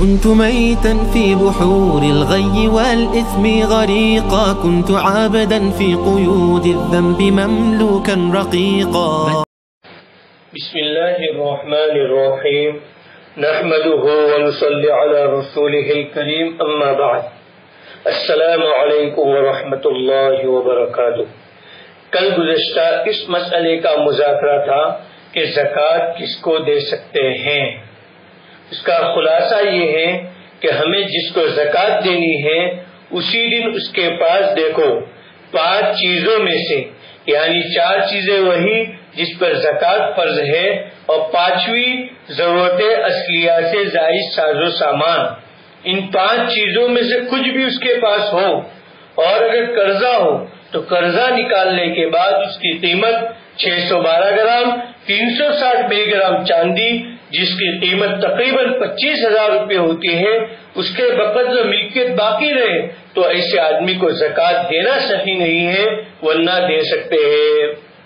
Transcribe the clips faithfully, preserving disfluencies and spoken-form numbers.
كنت ميتا في بحور الغي والإثم غريقا، كنت عابدا في قيود الذنب مملوكا رقيقا. بسم الله الرحمن الرحيم، نحمده ونصلي على رسوله الكريم، اما بعد، السلام علیکم ورحمۃ اللہ وبرکاتہ۔ کل گزشتہ اس مسئلے کا مذاکرہ تھا کہ زکوٰۃ کس کو دے سکتے ہیں۔ اس کا خلاصہ یہ ہے کہ ہمیں جس کو زکوٰۃ دینی ہے اسی دن اس کے پاس دیکھو پانچ چیزوں میں سے، یعنی چار چیزیں وہی جس پر زکوٰۃ فرض ہے، اور پانچویں ضرورت اصلیہ سے زائد ساز و سامان، ان پانچ چیزوں میں سے کچھ بھی اس کے پاس ہو، اور اگر قرضہ ہو تو قرضہ نکالنے کے بعد اس کی قیمت چھ سو بارہ گرام تین سو ساٹھ ملی گرام چاندی، جس کی قیمت تقریباً پچیس ہزار روپے ہوتی ہے، اس کے بقدر ملکیت باقی رہے تو ایسے آدمی کو زکوٰۃ دینا صحیح نہیں ہے، ورنہ دے سکتے ہیں۔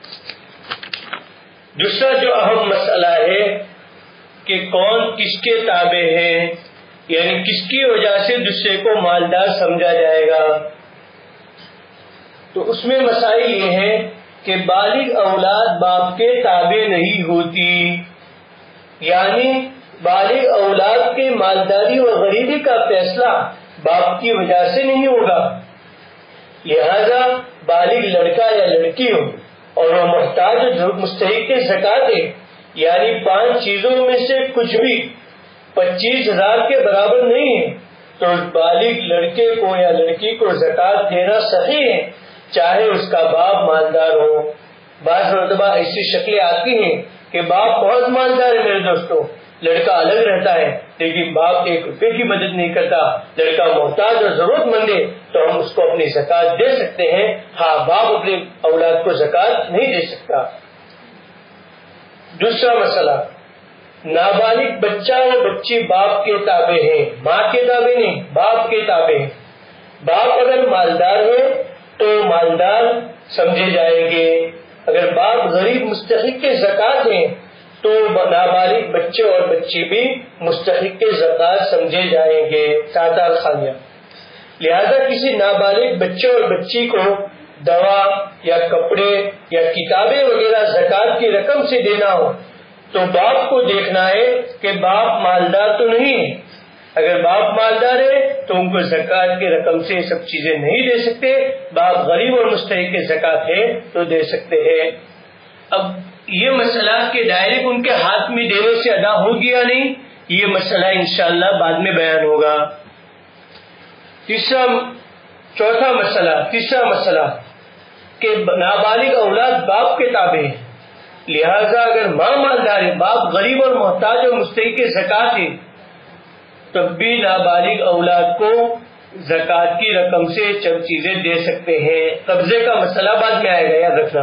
دوسرا جو اہم مسئلہ ہے کہ کون کس کے تابع ہے، یعنی کس کی وجہ سے دوسرے کو مالدار سمجھا جائے گا، تو اس میں مسائل یہ ہے کہ بالغ اولاد باپ کے تابع نہیں ہوتی، یعنی بالغ اولاد کے مالداری اور غریبی کا فیصلہ باپ کی وجہ سے نہیں ہوگا، لہذا بالغ لڑکا یا لڑکی ہو اور وہ محتاج و مستحق زکوٰۃ ہے، یعنی پانچ چیزوں میں سے کچھ بھی پچیس ہزار کے برابر نہیں ہے، تو اس بالغ لڑکے کو یا لڑکی کو زکوٰۃ دینا صحیح ہے، چاہے اس کا باپ مالدار ہو۔ بعض مرتبہ ایسی شکلیں آتی ہیں کہ باپ بہت مالدار ہے میرے دوستوں، لڑکا الگ رہتا ہے لیکن باپ ایک روپے کی مدد نہیں کرتا، لڑکا محتاج اور ضرورت مند ہے تو ہم اس کو اپنی زکوٰۃ دے سکتے ہیں، ہاں باپ اپنے اولاد کو زکوٰۃ نہیں دے سکتا۔ دوسرا مسئلہ، نابالغ بچہ اور بچی باپ کے تابع ہیں، ماں کے تابع نہیں، باپ کے تابع ہیں۔ باپ اگر مالدار ہے تو مالدار سمجھے جائیں گے، اگر باپ غریب مستحق کے زکوٰۃ ہیں تو نابالغ بچے اور بچی بھی مستحق کے زکوٰۃ سمجھے جائیں گے، ساتار خانیہ۔ لہذا کسی نابالغ بچے اور بچی کو دوا یا کپڑے یا کتابیں وغیرہ زکوٰۃ کی رقم سے دینا ہو تو باپ کو دیکھنا ہے کہ باپ مالدار تو نہیں ہے، اگر باپ مالدار ہے تو ان کو زکوٰۃ کی رقم سے سب چیزیں نہیں دے سکتے، باپ غریب اور مستحق کے زکوٰۃ ہے تو دے سکتے ہیں۔ اب یہ مسئلہ کہ ڈائریکٹ ان کے ہاتھ میں دینے سے ادا ہو گیا نہیں، یہ مسئلہ انشاءاللہ بعد میں بیان ہوگا۔ تیسرا چوتھا مسئلہ تیسرا مسئلہ کہ نابالغ اولاد باپ کے تابع ہے، لہذا اگر ماں مالدار ہے، باپ غریب اور محتاج اور مستحق کے زکوٰۃ ہے، تب بھی نابالغ اولاد کو زکوٰۃ کی رقم سے چند چیزیں دے سکتے ہیں۔ قبضے کا مسئلہ بعد میں آئے گا، یاد رکھنا۔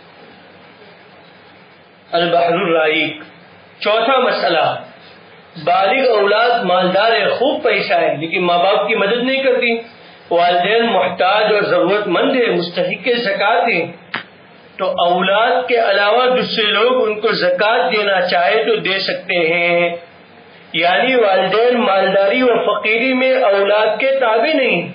البحر الرائق، چوتھا مسئلہ، بالغ اولاد مالدار ہے، خوب پیسہ ہے، لیکن ماں باپ کی مدد نہیں کرتی، والدین محتاج اور ضرورت مند ہے، مستحق کے زکوٰۃ ہے، تو اولاد کے علاوہ دوسرے لوگ ان کو زکوٰۃ دینا چاہے تو دے سکتے ہیں، یعنی والدین مالداری و فقیری میں اولاد کے تابع نہیں۔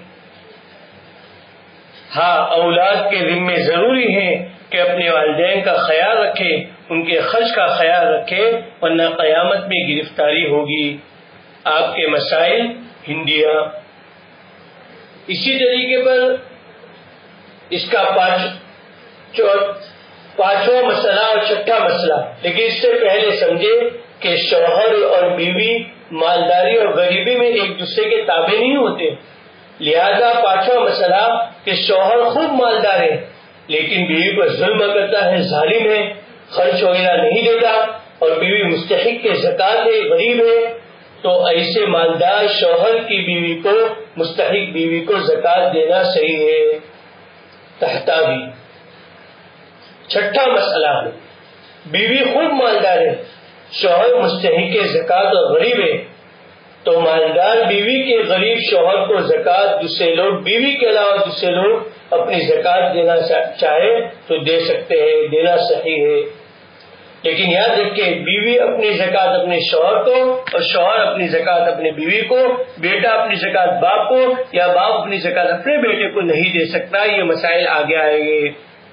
ہاں اولاد کے ذمے ضروری ہے کہ اپنے والدین کا خیال رکھے، ان کے خرچ کا خیال رکھے، ورنہ قیامت میں گرفتاری ہوگی۔ آپ کے مسائل ہندیہ۔ اسی طریقے پر اس کا پانچ پانچواں مسئلہ اور چھٹا مسئلہ، لیکن اس سے پہلے سمجھے کہ شوہر اور بیوی مالداری اور غریبی میں ایک دوسرے کے تابع نہیں ہوتے، لہذا پانچواں مسئلہ کہ شوہر خوب مالدار ہے لیکن بیوی پر ظلم کرتا ہے، ظالم ہے، خرچ وغیرہ نہیں دیتا، اور بیوی مستحق کے زکوٰۃ ہے، غریب ہے، تو ایسے مالدار شوہر کی بیوی کو مستحق بیوی کو زکوٰۃ دینا صحیح ہے۔ تحتاوی، چھٹا مسئلہ، بیوی خوب مالدار ہے، شوہر مستحق زکوٰۃ اور غریب ہے، تو مالدار بیوی کے غریب شوہر کو زکوٰۃ دوسرے لوگ بیوی کے علاوہ دوسرے لوگ اپنی زکوٰۃ دینا چاہے تو دے سکتے ہیں، دینا صحیح ہے۔ لیکن یاد رکھے بیوی اپنی زکات اپنے شوہر کو اور شوہر اپنی زکات اپنے بیوی کو، بیٹا اپنی زکات باپ کو یا باپ اپنی زکات اپنے بیٹے کو نہیں دے سکتا. یہ مسائل آگے آئیں گے.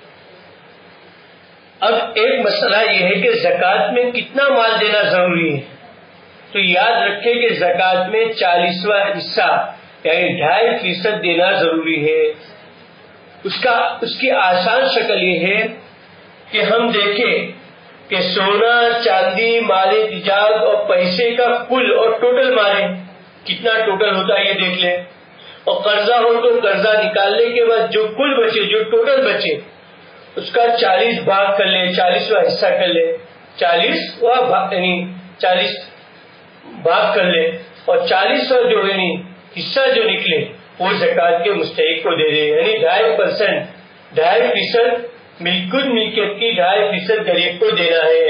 اب ایک مسئلہ یہ ہے کہ زکات میں کتنا مال دینا ضروری ہے. تو یاد رکھے کہ زکات میں چالیسواں حصہ یعنی ڈھائی فیصد دینا ضروری ہے. اس کا اس کی آسان شکل یہ ہے کہ ہم دیکھیں کہ سونا، چاندی، مال تجارت اور پیسے کا کل اور ٹوٹل مالیں کتنا ٹوٹل ہوتا ہے یہ دیکھ لیں. اور قرضہ ہو تو قرضہ نکالنے کے بعد جو کل بچے، جو ٹوٹل بچے، اس کا چالیس بھاگ کر لیں، چالیسواں حصہ کر لیں، چالیسواں بھاگ یعنی چالیس بھاگ کر لیں اور چالیسواں جو یعنی حصہ جو نکلے وہ زکات کے مستحق کو دے دے. یعنی ڈھائی پرسینٹ ڈھائی فیصد ملکت ملکیت کی ڈھائی فیصد غریب کو دینا ہے.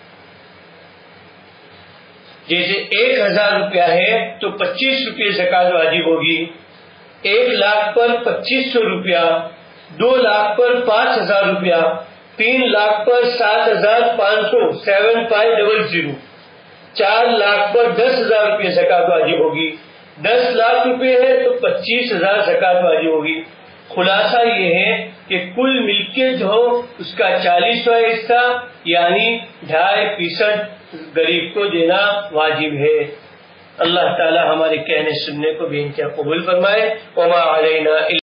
جیسے ایک ہزار روپیہ ہے تو پچیس روپئے زکات واجب ہوگی. ایک لاکھ پر پچیس سو روپیہ، دو لاکھ پر پانچ ہزار روپیہ، تین لاکھ پر سات ہزار پانچ سو سیون فائیو ڈبل زیرو، چار لاکھ پر دس ہزار روپئے زکات واجب ہوگی. دس لاکھ روپے ہے تو پچیس ہزار زکات واجب ہوگی. خلاصہ یہ ہے کہ کل ملکیت جو ہو اس کا چالیسواں حصہ یعنی ڈھائی فیصد غریب کو دینا واجب ہے. اللہ تعالی ہمارے کہنے سننے کو بھی انتہا قبول فرمائے. وما علینا